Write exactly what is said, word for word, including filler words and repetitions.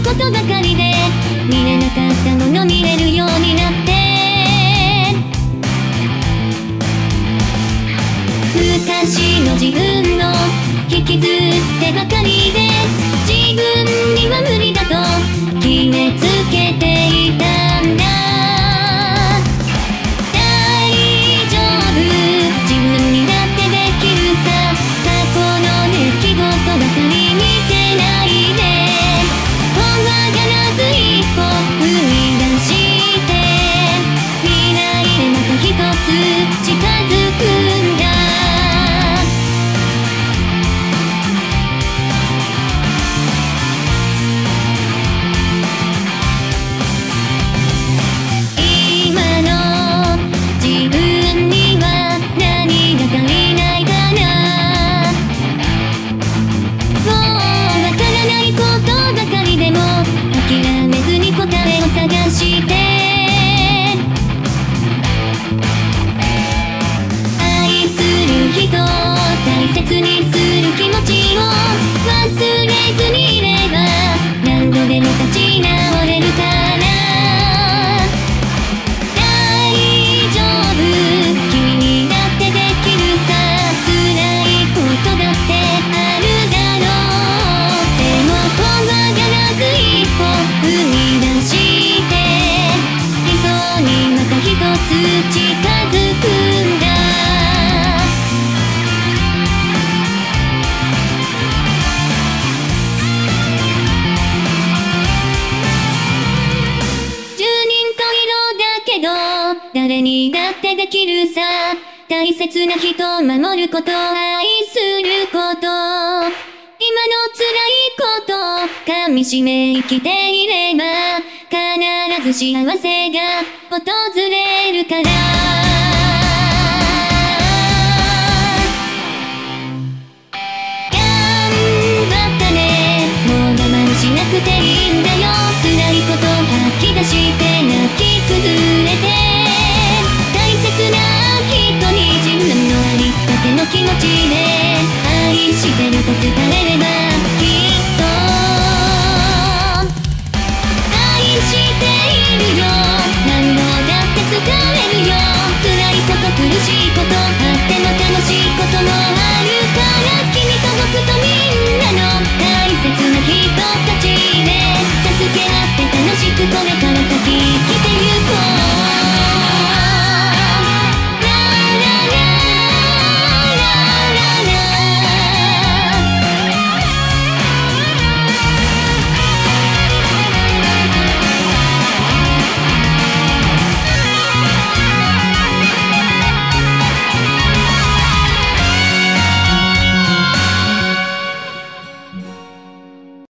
ことばかりで見れなかったもの見れるようになって、昔の自分の引きずってばかりで自分には無理だと決めつけていたんだ。大丈夫、自分にだってできるさ。過去の出来事ばかり見てないで、怖がらず一歩踏み出して未来へまた一つ近づくんだ。大切にする気持ちを忘れずにいれば何度でも立ち直れるから。大丈夫、君にだってできるさ。辛いことだってあるだろう。でも怖がらず一歩踏み出して理想にまた一つ近づくんだ。誰にだってできるさ。大切な人を守ること、愛すること、今の辛いことを噛みしめ生きていれば必ず幸せが訪れるから。頑張ったね、もう我慢しなくていいんだよ。辛いこと吐き出して泣き崩れて大切な人に自分のありったけの気持ちで愛してると伝え